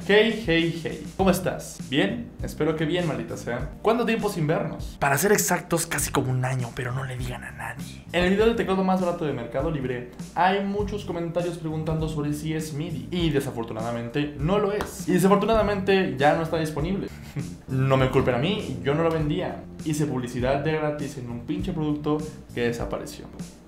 Hey, hey, hey, ¿cómo estás? ¿Bien? Espero que bien, maldita sea. ¿Cuánto tiempo sin vernos? Para ser exactos, casi como un año, pero no le digan a nadie. En el video del teclado más barato de Mercado Libre hay muchos comentarios preguntando sobre si es MIDI y desafortunadamente no lo es. Y desafortunadamente ya no está disponible. No me culpen a mí, yo no lo vendía. Hice publicidad de gratis en un pinche producto que desapareció.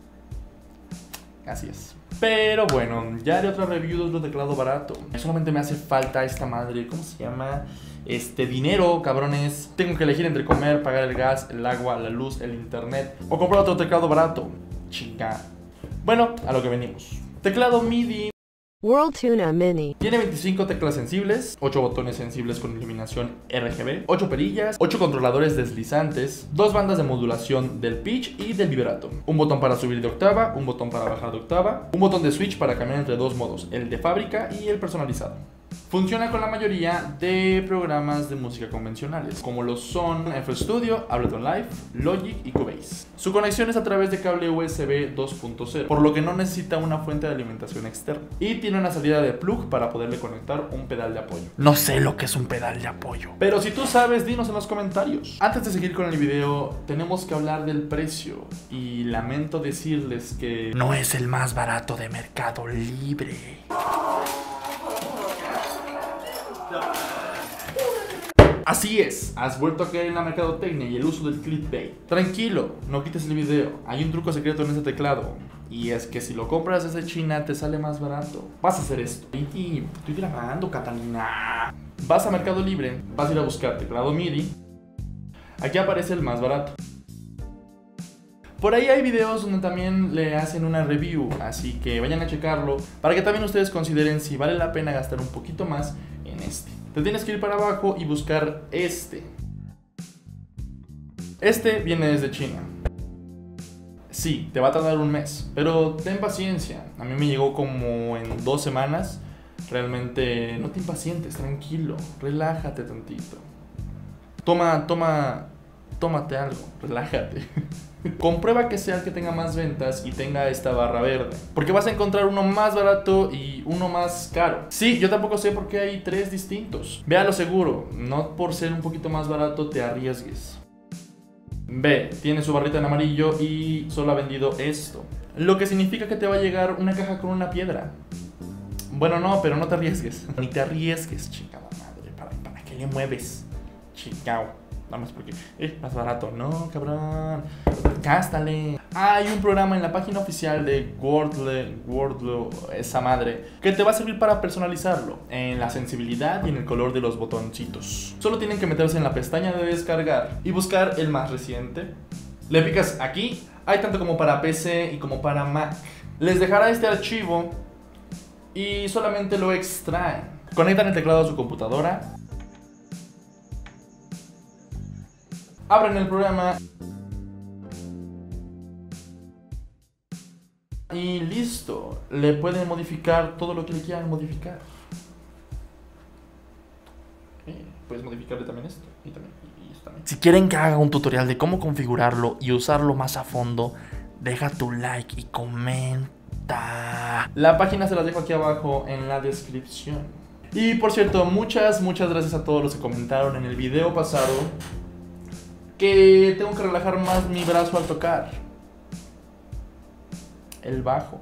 Así es. Pero bueno, ya haré otra review de otro teclado barato. Solamente me hace falta esta madre, ¿cómo se llama? Dinero, cabrones. Tengo que elegir entre comer, pagar el gas, el agua, la luz, el internet o comprar otro teclado barato. Chica. Bueno, a lo que venimos. Teclado MIDI World Tuna Mini. tiene 25 teclas sensibles, 8 botones sensibles con iluminación RGB, 8 perillas, 8 controladores deslizantes, 2 bandas de modulación del pitch y del vibrato, un botón para subir de octava, un botón para bajar de octava, un botón de switch para cambiar entre dos modos, el de fábrica y el personalizado. Funciona con la mayoría de programas de música convencionales, como lo son FL Studio, Ableton Live, Logic y Cubase. Su conexión es a través de cable USB 2.0, por lo que no necesita una fuente de alimentación externa. Y tiene una salida de plug para poderle conectar un pedal de apoyo. No sé lo que es un pedal de apoyo. Pero si tú sabes, dinos en los comentarios. Antes de seguir con el video, tenemos que hablar del precio. Y lamento decirles que No es el más barato de Mercado Libre. así es, has vuelto a caer en la mercadotecnia y el uso del clickbait. Tranquilo, no quites el video, hay un truco secreto en este teclado. Y es que si lo compras desde China te sale más barato. Vas a hacer esto. Estoy grabando, Catalina. Vas a Mercado Libre, vas a ir a buscar teclado MIDI. Aquí aparece el más barato. Por ahí hay videos donde también le hacen una review, así que vayan a checarlo para que también ustedes consideren si vale la pena gastar un poquito más en este. Te tienes que ir para abajo y buscar este. Este viene desde China. Sí, te va a tardar un mes, pero ten paciencia. A mí me llegó como en 2 semanas. Realmente no te impacientes, tranquilo, relájate tantito. Tómate algo, relájate. Comprueba que sea el que tenga más ventas y tenga esta barra verde, porque vas a encontrar uno más barato y uno más caro. Sí, yo tampoco sé por qué hay 3 distintos. Ve a lo seguro, no por ser un poquito más barato te arriesgues. Ve, tiene su barrita en amarillo y solo ha vendido esto, lo que significa que te va a llegar una caja con una piedra. Bueno, no, pero no te arriesgues. Ni te arriesgues, chica madre. ¿Para qué le mueves? Chingao. Nada más porque es más barato. No, cabrón. Cástale. Hay un programa en la página oficial de Wordle, esa madre, que te va a servir para personalizarlo en la sensibilidad y en el color de los botoncitos. Solo tienen que meterse en la pestaña de descargar y buscar el más reciente. Le picas aquí. Hay tanto como para PC y como para Mac. Les dejará este archivo y solamente lo extraen. Conectan el teclado a su computadora. Abren el programa y listo. Le pueden modificar todo lo que le quieran modificar. Puedes modificarle también esto y esto también. Si quieren que haga un tutorial de cómo configurarlo y usarlo más a fondo, deja tu like y comenta. La página se las dejo aquí abajo en la descripción. Y por cierto, muchas gracias a todos los que comentaron en el video pasado que tengo que relajar más mi brazo al tocar el bajo.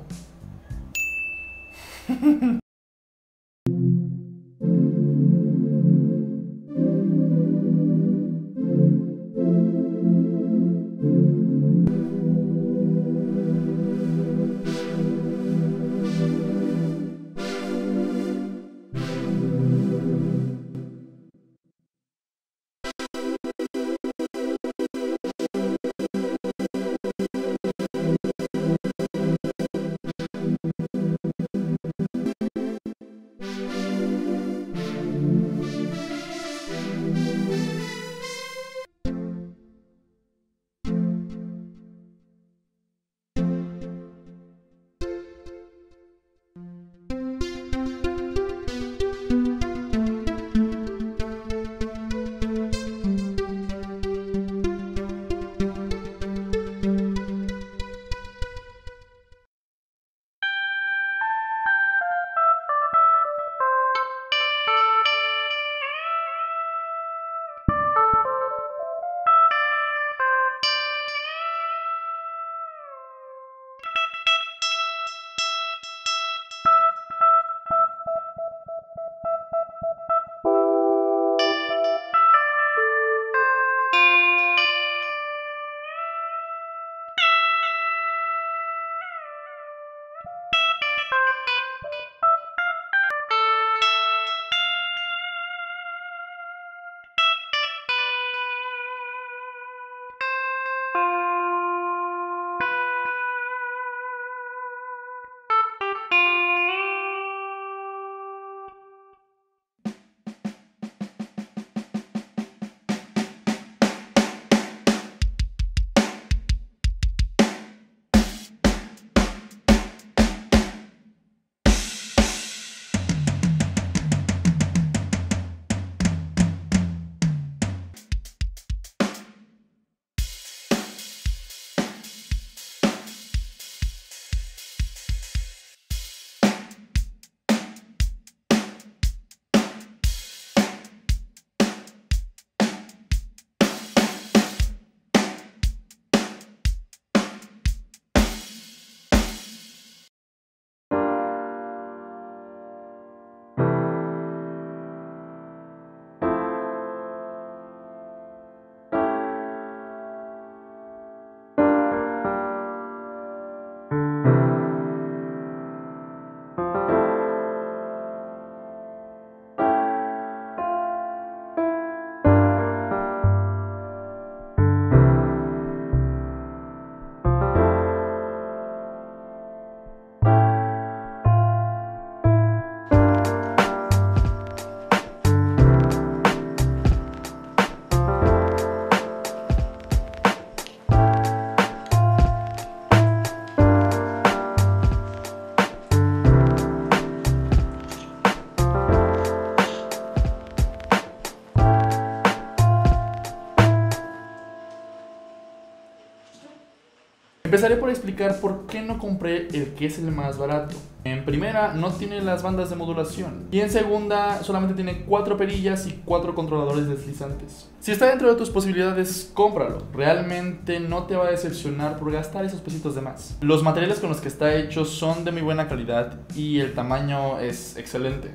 Empezaré por explicar por qué no compré el que es el más barato. En primera, no tiene las bandas de modulación. Y en segunda, solamente tiene 4 perillas y 4 controladores deslizantes. Si está dentro de tus posibilidades, cómpralo. Realmente no te va a decepcionar por gastar esos pesitos de más. Los materiales con los que está hecho son de muy buena calidad y el tamaño es excelente.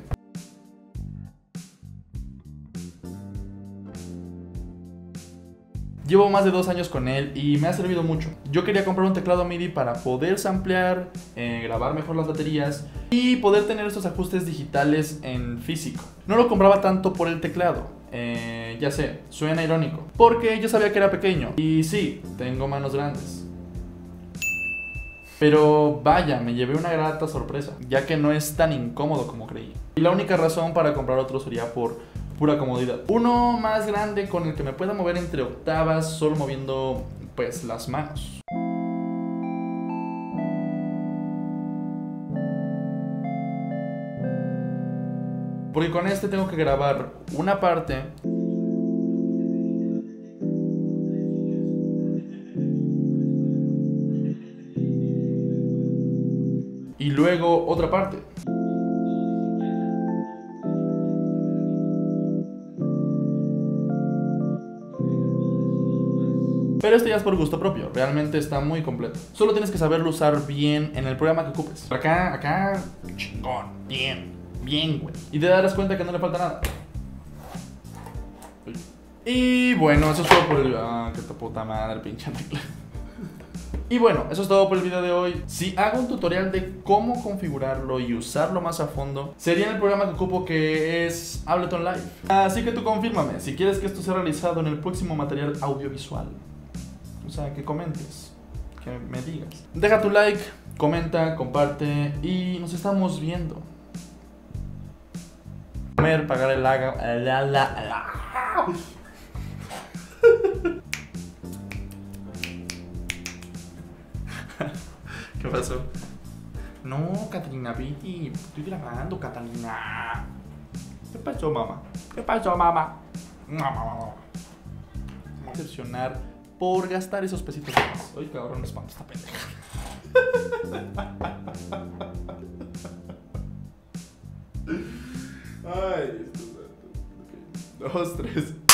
Llevo más de 2 años con él y me ha servido mucho. Yo quería comprar un teclado MIDI para poder samplear, grabar mejor las baterías y poder tener estos ajustes digitales en físico. No lo compraba tanto por el teclado, ya sé, suena irónico, porque yo sabía que era pequeño y sí, tengo manos grandes. Pero vaya, me llevé una grata sorpresa, ya que no es tan incómodo como creí. Y la única razón para comprar otro sería por pura comodidad. Uno más grande con el que me pueda mover entre octavas solo moviendo, pues, las manos. Porque con este tengo que grabar una parte y luego otra parte. Pero esto ya es por gusto propio, realmente está muy completo. Solo tienes que saberlo usar bien en el programa que ocupes. Acá, chingón, bien, güey. Y te darás cuenta que no le falta nada. Y bueno, eso es todo por el... Ah, qué puta madre, pinche tecla. Y bueno, eso es todo por el video de hoy. Si hago un tutorial de cómo configurarlo y usarlo más a fondo, sería en el programa que ocupo, que es Ableton Live. Así que tú confírmame si quieres que esto sea realizado en el próximo material audiovisual. O sea, que comentes, que me digas. Deja tu like, comenta, comparte y nos estamos viendo. Comer, pagar el ¿Qué pasó? No, Catalina, Vicky, estoy grabando, Catalina. ¿Qué pasó, mamá? ¿Qué pasó, mamá? Me voy a decepcionar por gastar esos pesitos más. Ay, cabrón, me espanto esta pendeja. Ay, esto es... 2, 3.